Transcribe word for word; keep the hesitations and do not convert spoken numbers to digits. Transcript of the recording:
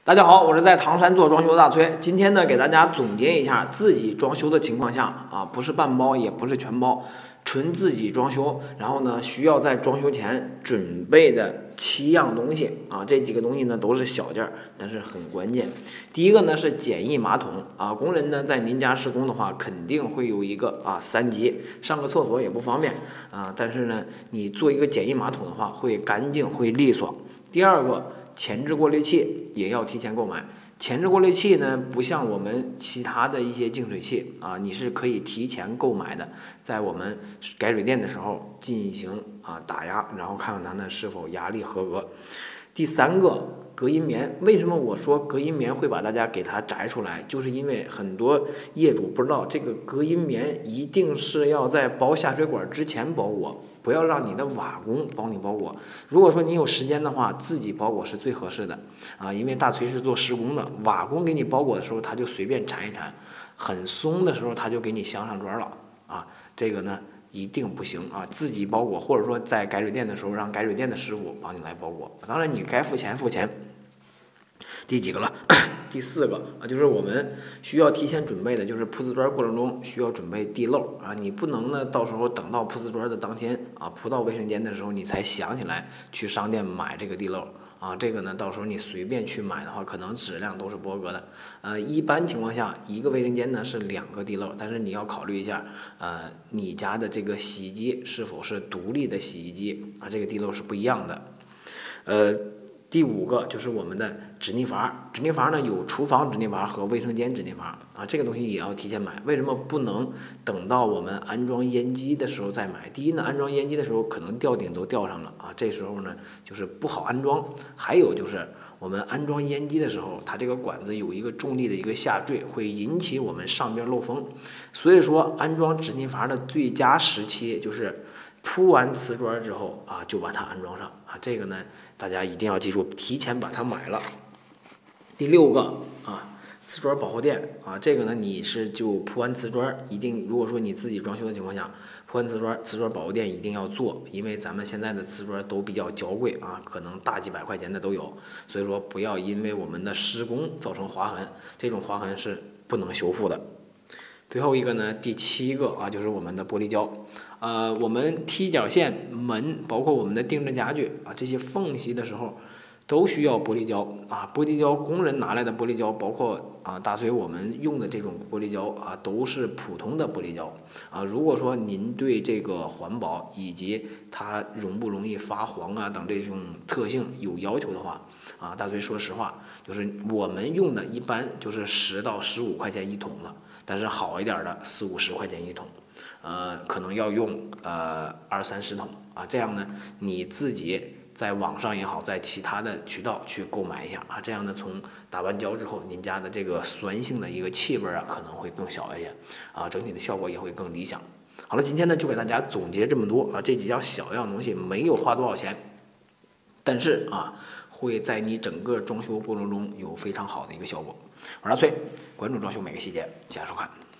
大家好，我是在唐山做装修的大崔。今天呢，给大家总结一下自己装修的情况下啊，不是半包，也不是全包，纯自己装修。然后呢，需要在装修前准备的七样东西啊，这几个东西呢都是小件儿，但是很关键。第一个呢是简易马桶啊，工人呢在您家施工的话，肯定会有一个啊三级，上个厕所也不方便啊，但是呢，你做一个简易马桶的话，会干净，会利索。第二个。前置过滤器也要提前购买。前置过滤器呢，不像我们其他的一些净水器啊，你是可以提前购买的，在我们改水电的时候进行啊打压，然后看看它呢是否压力合格。第三个。隔音棉，为什么我说隔音棉会把大家给它摘出来？就是因为很多业主不知道，这个隔音棉一定是要在包下水管之前包裹，不要让你的瓦工帮你包裹。如果说你有时间的话，自己包裹是最合适的啊，因为大锤是做施工的，瓦工给你包裹的时候，他就随便缠一缠，很松的时候他就给你镶上砖了啊，这个呢。一定不行啊！自己包裹，或者说在改水电的时候，让改水电的师傅帮你来包裹。当然，你该付钱付钱。第几个了？第四个啊，就是我们需要提前准备的，就是铺瓷砖过程中需要准备地漏啊。你不能呢，到时候等到铺瓷砖的当天啊，铺到卫生间的时候，你才想起来去商店买这个地漏。啊，这个呢，到时候你随便去买的话，可能质量都是不合格的。呃，一般情况下，一个卫生间呢是两个地漏，但是你要考虑一下，呃，你家的这个洗衣机是否是独立的洗衣机啊？这个地漏是不一样的。呃，第五个就是我们的止逆阀，止逆阀呢有厨房止逆阀和卫生间止逆阀啊，这个东西也要提前买。为什么不能等到我们安装烟机的时候再买？第一呢，安装烟机的时候可能吊顶都吊上了啊，这时候呢就是不好安装。还有就是我们安装烟机的时候，它这个管子有一个重力的一个下坠，会引起我们上边漏风。所以说安装止逆阀的最佳时期就是铺完瓷砖之后啊，就把它安装上啊，这个呢大家一定要记住，提前把它买了。第六个啊，瓷砖保护垫啊，这个呢你是就铺完瓷砖，一定如果说你自己装修的情况下，铺完瓷砖，瓷砖保护垫一定要做，因为咱们现在的瓷砖都比较娇贵啊，可能大几百块钱的都有，所以说不要因为我们的施工造成划痕，这种划痕是不能修复的。最后一个呢，第七个啊，就是我们的玻璃胶，呃，我们踢脚线、门，包括我们的定制家具啊，这些缝隙的时候，都需要玻璃胶啊。玻璃胶，工人拿来的玻璃胶，包括啊大锤我们用的这种玻璃胶啊，都是普通的玻璃胶啊。如果说您对这个环保以及它容不容易发黄啊等这种特性有要求的话啊，大锤说实话，就是我们用的一般就是十到十五块钱一桶的。但是好一点的四五十块钱一桶，呃，可能要用呃二三十桶啊，这样呢你自己在网上也好，在其他的渠道去购买一下啊，这样呢从打完胶之后，您家的这个酸性的一个气味啊可能会更小一些啊，整体的效果也会更理想。好了，今天呢就给大家总结这么多啊，这几样小样东西没有花多少钱，但是啊会在你整个装修过程中有非常好的一个效果。我是阿崔，关注装修每个细节，谢谢收看。